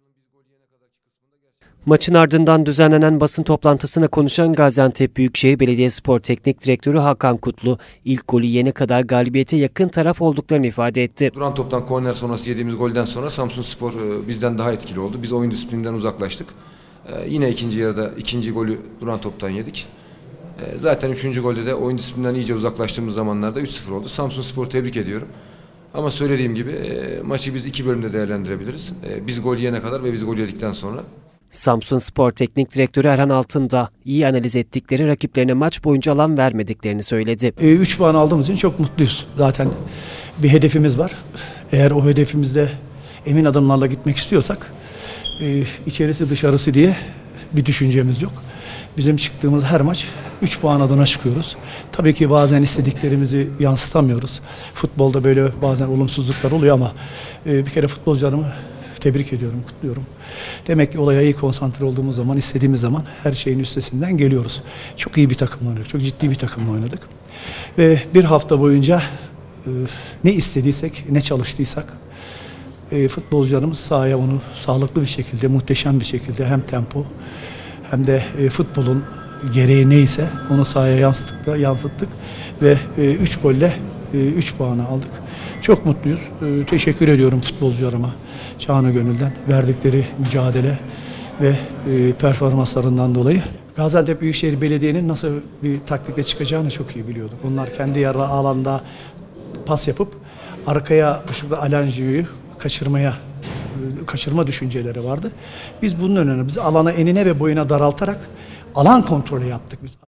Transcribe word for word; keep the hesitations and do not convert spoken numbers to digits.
Maçın ardından düzenlenen basın toplantısına konuşan Gaziantep Büyükşehir Belediyespor Teknik Direktörü Hakan Kutlu, ilk golü yene kadar galibiyete yakın taraf olduklarını ifade etti. Duran toptan korner sonrası yediğimiz golden sonra Samsunspor bizden daha etkili oldu. Biz oyun disiplininden uzaklaştık. Yine ikinci yarıda ikinci golü duran toptan yedik. Zaten üçüncü golde de oyun disiplinden iyice uzaklaştığımız zamanlarda üç sıfır oldu. Samsunspor'u tebrik ediyorum. Ama söylediğim gibi maçı biz iki bölümde değerlendirebiliriz. Biz gol yene kadar ve biz gol yedikten sonra. Samsunspor Teknik Direktörü Erhan Altın da iyi analiz ettikleri rakiplerine maç boyunca alan vermediklerini söyledi. üç puan aldığımız için çok mutluyuz. Zaten bir hedefimiz var. Eğer o hedefimizde emin adımlarla gitmek istiyorsak içerisi dışarısı diye bir düşüncemiz yok. Bizim çıktığımız her maç üç puan adına çıkıyoruz. Tabii ki bazen istediklerimizi yansıtamıyoruz. Futbolda böyle bazen olumsuzluklar oluyor ama bir kere futbolcularımı tebrik ediyorum, kutluyorum. Demek ki olaya iyi konsantre olduğumuz zaman, istediğimiz zaman her şeyin üstesinden geliyoruz. Çok iyi bir takımla oynadık, çok ciddi bir takımla oynadık. Ve bir hafta boyunca e, ne istediysek, ne çalıştıysak e, futbolcularımız sahaya onu sağlıklı bir şekilde, muhteşem bir şekilde hem tempo hem de e, futbolun gereği neyse onu sahaya yansıttık, yansıttık ve üç golle üç puanı aldık. Çok mutluyuz. E, teşekkür ediyorum futbolcularıma. Canı gönülden verdikleri mücadele ve e, performanslarından dolayı. Gaziantep Büyükşehir Belediye'nin nasıl bir taktikle çıkacağını çok iyi biliyorduk. Onlar kendi yarı alanda pas yapıp arkaya şurada Alanji'yi kaçırmaya e, kaçırma düşünceleri vardı. Biz bunun önüne biz alana enine ve boyuna daraltarak alan kontrolü yaptık biz.